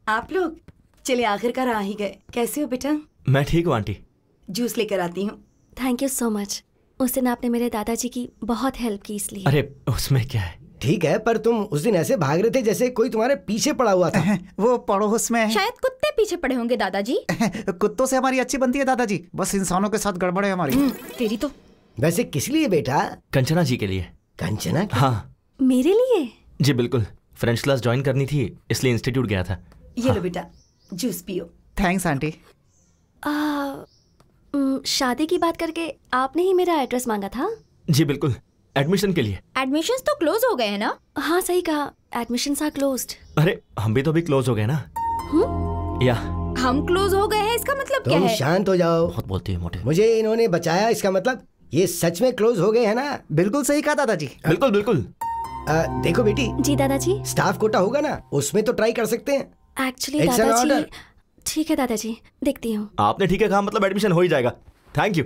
आप लोग चलिए आखिरकार आ ही गए। कैसे हो बेटा? मैं ठीक हूँ आंटी। जूस लेकर आती हूँ। Thank you so much. उस दिन आपने मेरे दादाजी की बहुत हेल्प की इसलिए। अरे उसमें क्या है। ठीक है, पर तुम उस दिन ऐसे भाग रहे थे जैसे कोई तुम्हारे पीछे पड़ा हुआ था। वो पड़ोस में शायद कुत्ते पीछे पड़े होंगे दादाजी। कुत्तों से हमारी अच्छी बनती है दादाजी, बस इंसानों के साथ गड़बड़ है हमारी। तेरी तो। वैसे किस लिए बेटा? कंचना जी के लिए। कंचना की? हाँ मेरे लिए? जी बिल्कुल, फ्रेंच क्लास ज्वाइन करनी थी इसलिए इंस्टीट्यूट गया था। ये लो बेटा जूस पियो। Thanks aunty. शादी की बात करके आपने ही मेरा एड्रेस मांगा था? जी बिल्कुल, एडमिशन के लिए। एडमिशंस तो क्लोज हो गए हैं ना? हाँ सही कहा, एडमिशंस आर क्लोज्ड। अरे हम भी तो अभी क्लोज हो गए ना। या हम क्लोज हो गए हैं इसका मतलब क्या है? शांत हो जाओ। बहुत बोलती है मोटे। मुझे इन्होंने बचाया, इसका मतलब ये सच में क्लोज हो गए हैं ना? बिल्कुल सही कहा दादाजी। बिल्कुल बिल्कुल। देखो बेटी। जी दादाजी। स्टाफ कोटा होगा ना, उसमें तो ट्राई कर सकते हैं। एक्चुअली दादाजी। ठीक है दादाजी, देखती हूँ। आपने ठीक है कहा, मतलब एडमिशन हो ही जाएगा। Thank you.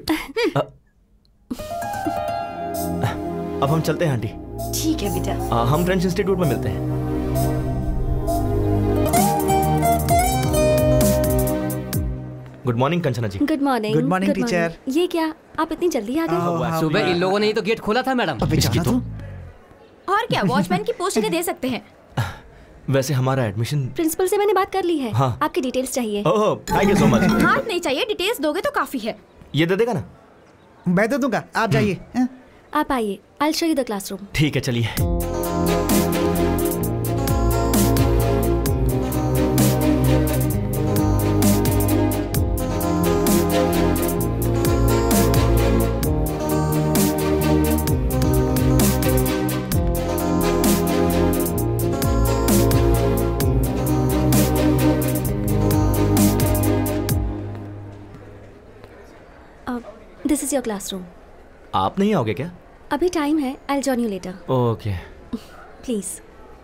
अब हम चलते हैं आंटी। ठीक है बेटा। हम फ्रेंच इंस्टीट्यूट में मिलते हैं। Good morning Kanchana ji. Good morning. Good morning teacher. ये क्या, आप इतनी जल्दी आ गए? सुबह इन लोगों ने ही तो गेट खोला था मैडम। और क्या, वॉचमैन की पोस्ट इन्हें दे सकते हैं। वैसे हमारा एडमिशन प्रिंसिपल से मैंने बात कर ली है। हाँ। आपकी डिटेल्स चाहिए। Oh thank you so much. हाथ नहीं चाहिए, डिटेल्स दोगे तो काफी है। ये दे देगा ना? मैं दे दूंगा, आप जाइए। आप आइए, I'll show you the classroom। ठीक है चलिए। This is your classroom। आप नहीं आओगे क्या? अभी टाइम है, I'll join you later। Okay. Please।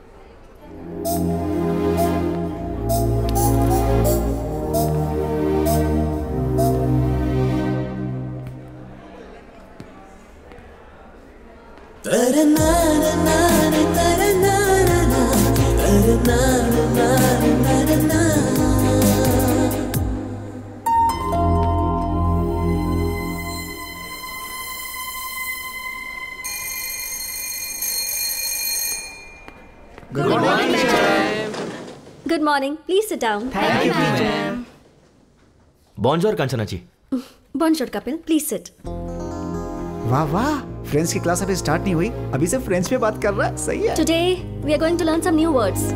Good morning, please sit down। Thank you ma'am. Bonjour Kanchana ji. Bonjour Kapil, please sit। वाह वाह, फ्रेंच की क्लास अभी स्टार्ट नहीं हुई, अभी से फ्रेंच में बात कर रहा है। सही है। Today we are going to learn some new words।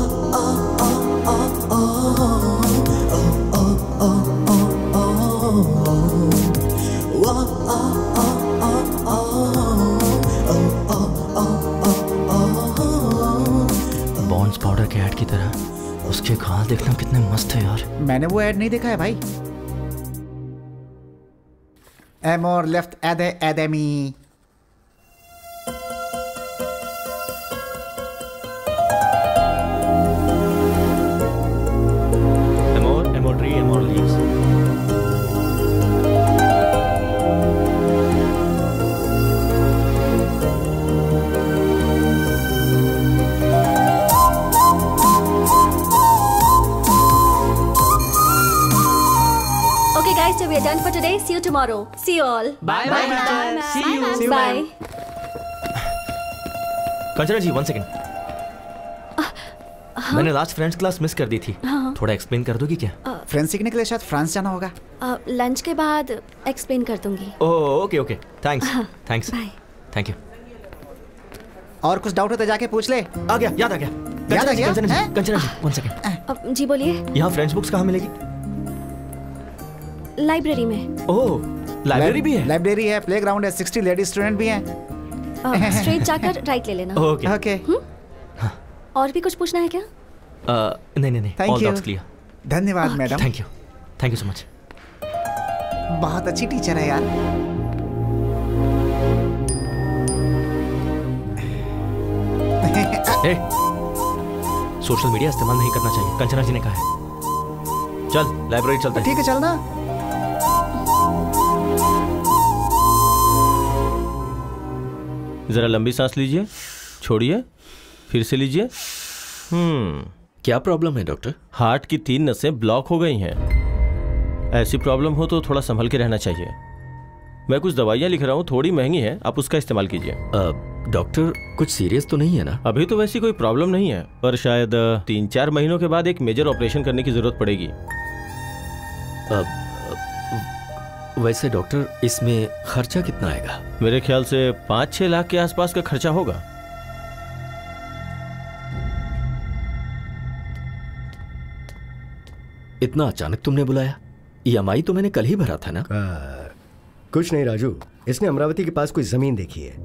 Pond's powder के ऐड की तरह उसके गाल देखना कितने मस्त है यार। मैंने वो ऐड नहीं देखा है भाई। एमोर लेफ्ट एदे एडेमी। एमोर, एमोर ट्री, एमोर leaves. Okay guys, so we are done for today. See you tomorrow. See you all। Bye bye teacher. See you. Bye। Kanchana ji 1 second. मैंने लास्ट फ्रेंच क्लास मिस कर दी थी। थोड़ा एक्सप्लेन कर दोगी क्या? फ्रेंच सीखने के लिए शायद फ्रांस जाना होगा। लंच के बाद एक्सप्लेन कर दूंगी। Oh okay okay, thanks thanks. Bye. Thank you. और कुछ डाउट हो तो जाके पूछ ले। आ गया, याद आ गया। याद आ गया? कंचना जी 1 सेकंड। जी बोलिए। यहाँ फ्रेंच बुक्स कहाँ मिलेगी? लाइब्रेरी में। ओह लाइब्रेरी भी है? लाइब्रेरी है, प्लेग्राउंड है, 60 लेडी स्टूडेंट भी हैं। स्ट्रेट जाकर राइट ले लेना। Okay okay. और भी कुछ पूछना है क्या? नहीं नहीं नहीं, Thank all you। Doubts clear. धन्यवाद madam. Thank you so much. बहुत अच्छी टीचर है यार। सोशल मीडिया इस्तेमाल नहीं करना चाहिए, कंचना जी ने कहा है। चल लाइब्रेरी चलते हैं। ठीक है चलना। जरा लंबी सांस लीजिए, छोड़िए, फिर से लीजिए। क्या प्रॉब्लम है डॉक्टर? हार्ट की 3 नसें ब्लॉक हो गई हैं। ऐसी प्रॉब्लम हो तो थोड़ा संभल के रहना चाहिए। मैं कुछ दवाइयाँ लिख रहा हूँ, थोड़ी महंगी है, आप उसका इस्तेमाल कीजिए। डॉक्टर कुछ सीरियस तो नहीं है ना? अभी तो वैसी कोई प्रॉब्लम नहीं है, पर शायद 3-4 महीनों के बाद एक मेजर ऑपरेशन करने की जरूरत पड़ेगी। वैसे डॉक्टर इसमें खर्चा कितना आएगा? मेरे ख्याल से 5-6 लाख के आसपास का खर्चा होगा। इतना अचानक तुमने बुलाया? EMI तो मैंने कल ही भरा था ना? कुछ नहीं राजू, इसने अमरावती के पास कोई जमीन देखी है,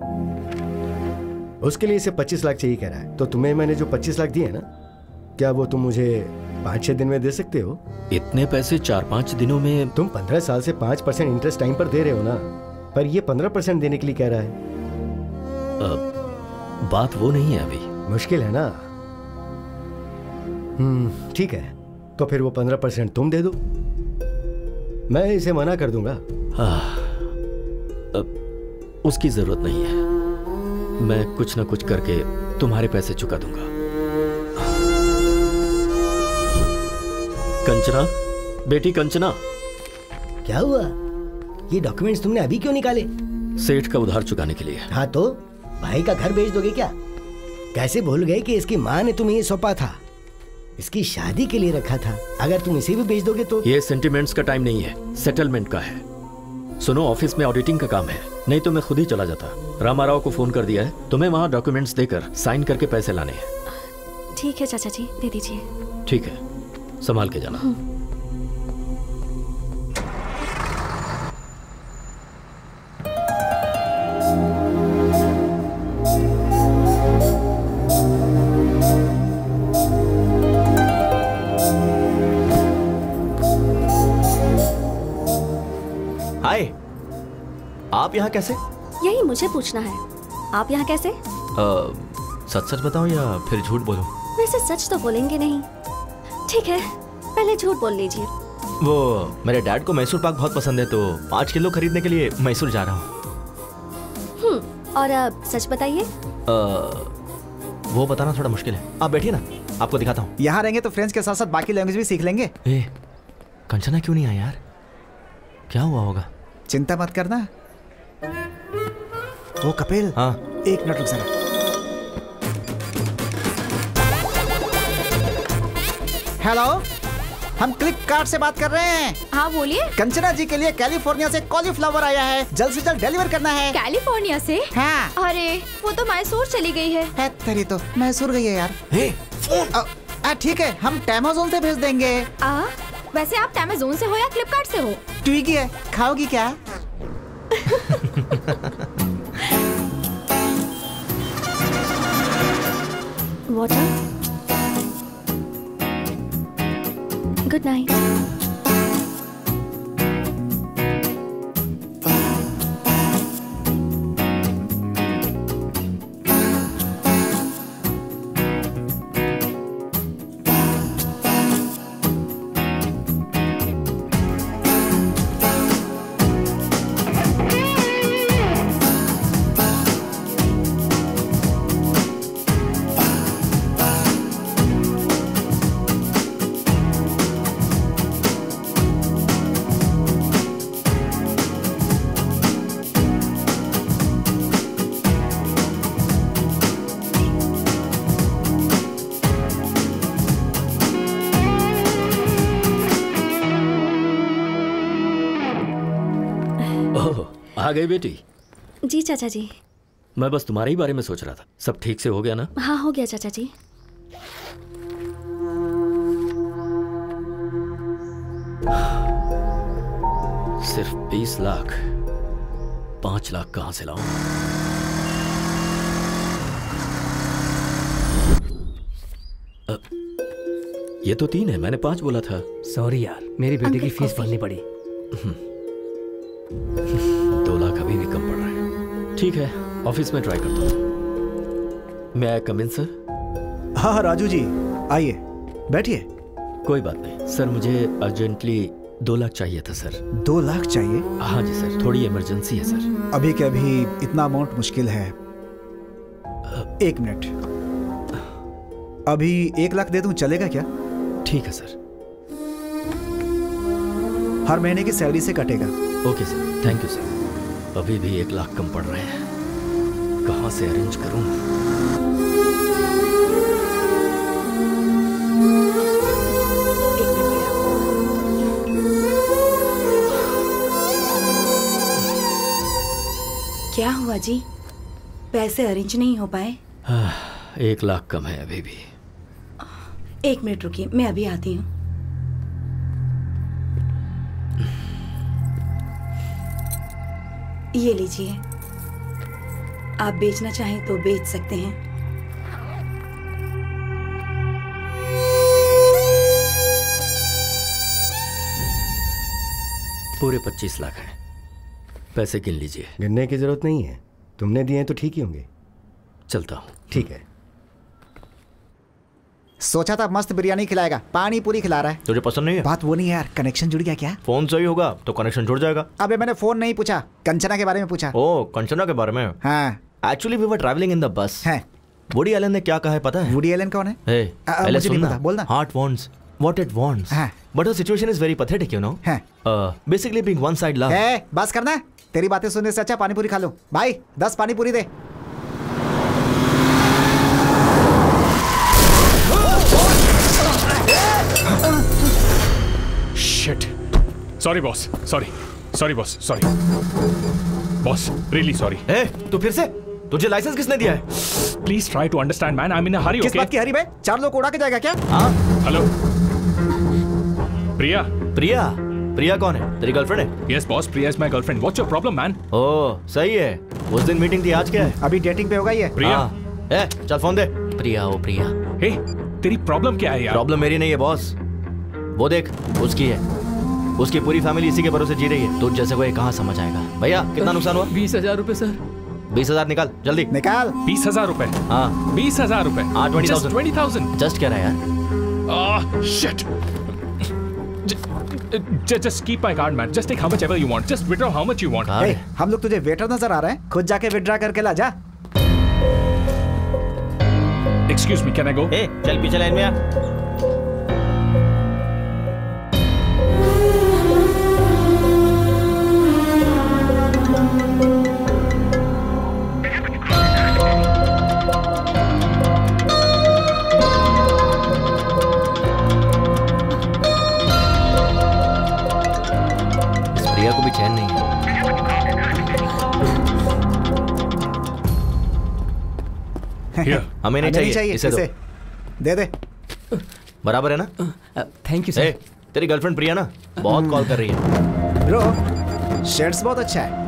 उसके लिए इसे 25 लाख चाहिए कह रहा है। तो तुम्हें मैंने जो 25 लाख दिए ना, क्या वो तुम मुझे 5-6 दिन में दे सकते हो? इतने पैसे 4-5 दिनों में? तुम 15 साल से 5% इंटरेस्ट टाइम पर दे रहे हो ना, पर ये 15% देने के लिए कह रहा है। बात वो नहीं है अभी। मुश्किल है ना? ठीक है, तो फिर वो 15% तुम दे दो, मैं इसे मना कर दूंगा। उसकी जरूरत नहीं है, मैं कुछ ना कुछ करके तुम्हारे पैसे चुका दूंगा। कंचना, बेटी कंचना। क्या हुआ? ये डॉक्यूमेंट्स तुमने अभी क्यों निकाले? सेठ का उधार चुकाने के लिए। हाँ तो भाई का घर बेच दोगे क्या? कैसे भूल गए कि इसकी माँ ने तुम्हें ये सौंपा था, इसकी शादी के लिए रखा था। अगर तुम इसे भी बेच दोगे तो? ये सेंटिमेंट्स का टाइम नहीं है, सेटलमेंट का है। सुनो, ऑफिस में ऑडिटिंग का काम है, नहीं तो मैं खुद ही चला जाता। रामाराव को फोन कर दिया है, तुम्हें वहाँ डॉक्यूमेंट्स देकर साइन करके पैसे लाने हैं। ठीक है चाचा जी, दे दीजिए। ठीक है, संभाल के जाना। हाय, आप यहाँ कैसे? यही मुझे पूछना है, आप यहाँ कैसे? सच सच बताऊं या फिर झूठ बोलूं? वैसे सच तो बोलेंगे नहीं। ठीक है, पहले झूठ बोल लीजिए। वो मेरे डैड को मैसूर पाक बहुत पसंद है, तो 5 किलो खरीदने के लिए मैसूर जा रहा हूँ। और अब सच बताइए। वो बताना थोड़ा मुश्किल है, आप बैठिए ना, आपको दिखाता हूँ। यहाँ रहेंगे तो फ्रेंच के साथ साथ बाकी लैंग्वेज भी सीख लेंगे। कंचना क्यों नहीं आया यार? क्या हुआ होगा? चिंता मत करना। वो कपिल, हाँ, 1 मिनट रुक जरा। हेलो, हम फ्लिपकार्ट से बात कर रहे हैं। हाँ बोलिए। कंचना जी के लिए कैलिफोर्निया से कॉलीफ्लावर आया है, जल्द से जल्द डिलीवर करना है। कैलिफोर्निया से? हाँ। अरे वो तो मैसूर चली गई है। तेरी तो मैसूर गई है यार। ठीक है, हम अमेज़न से भेज देंगे। वैसे आप अमेज़न से हो या फ्लिपकार्ट से हो? स्विगी है, खाओगी क्या? वाटर। Good night. आ गई बेटी? जी चाचा जी। मैं बस तुम्हारे ही बारे में सोच रहा था। सब ठीक से हो गया ना? हाँ हो गया चाचा जी। सिर्फ 20 लाख, 5 लाख कहाँ से लाऊं? ये तो 3 है, मैंने 5 बोला था। सॉरी यार, मेरी बेटी की फीस भरनी पड़ी। 2 लाख अभी भी कम पड़ रहा है। ठीक है, ऑफिस में ट्राई करता हूँ। मैं कम इन सर? हाँ राजू जी, आइए बैठिए। कोई बात नहीं सर, मुझे अर्जेंटली 2 लाख चाहिए था सर। 2 लाख चाहिए? हाँ जी सर, थोड़ी इमरजेंसी है सर। अभी के अभी इतना अमाउंट मुश्किल है। 1 मिनट। अभी 1 लाख दे दूं चलेगा क्या? ठीक है सर। हर महीने की सैलरी से कटेगा। Okay sir, thank you sir. अभी भी 1 लाख कम पड़ रहे हैं, कहाँ से अरेंज करूं? क्या हुआ जी? पैसे अरेंज नहीं हो पाए? 1 लाख कम है अभी भी। 1 मिनट रुकिए, मैं अभी आती हूँ। ये लीजिए, आप बेचना चाहें तो बेच सकते हैं। पूरे 25 लाख हैं, पैसे गिन लीजिए। गिनने की जरूरत नहीं है, तुमने दिए हैं तो ठीक ही होंगे। चलता हूँ। ठीक है। सोचा था मस्त बिरयानी खिलाएगा, पानी पूरी खिला रहा है। तुझे पसंद नहीं है? बात वो नहीं है यार, कनेक्शन जुड़ गया क्या? फोन सही होगा तो कनेक्शन जुड़ जाएगा। अबे मैंने फोन नहीं पूछा, कंचना के बारे में पूछा। ओ, कंचना के बारे में? हाँ। Actually we were travelling in the bus. है। वुडी एलन ने क्या कहा है पता है? वुडी एलन कौन है? पहले मुझे नहीं सुनना। पता, बोलना। Heart wants what it wants, but the situation is very pathetic, you know. Basically being one side love. बस करना, तेरी बातें सुनने से अच्छा पानी पूरी खा लो। भाई 10 पानी पूरी दे। Shit. Sorry boss. Sorry boss. Sorry. Boss, really sorry. तू फिर से? तुझे लाइसेंस किसने दिया है? Please try to understand, man. I'm in a hurry. किस Okay? बात की हरी बे? 4 लोग उड़ा के जाएगा क्या? हाँ। हेलो। प्रिया। प्रिया कौन है? तेरी गर्लफ्रेंड है? Yes boss, Priya is my girlfriend. What's your problem, man? ओह, सही है। उस दिन मीटिंग थी, आज क्या है? अभी डेटिंग पे होगा ये। प्रिया। चल फोन दे। प्रिया। Hey, तेरी प्रॉब्लम क्या है यार? प्रॉब्लम मेरी नहीं है बॉस, वो देख उसकी है। उसकी पूरी फैमिली इसी के भरोसे जी रही है। तुझ जैसे को ये कहाँ समझ आएगा? भैया कितना नुकसान हुआ? 20,000 रुपए सर। 20,000 निकाल जल्दी। निकाल। 20,000 रुपए? हाँ 20,000 रुपए। हाँ 20,000। 20,000 जस्ट कह रहा है यार। Shit. Just keep my card, man. Just take how much ever you want. Just withdraw how much you want. Hey, हम लोग तुझे वेटर नजर आ रहे हैं? खुद जाके विथड्रॉ करके ला जा। Excuse me, can I go? चल पीछे लाइन में आ। प्रिया को भी चैन नहीं है। हमें नहीं चाहिए, इसे दे दे। बराबर है ना? Thank you sir. तेरी गर्लफ्रेंड प्रिया ना बहुत कॉल कर रही है। ब्रो, शर्ट्स बहुत अच्छा है।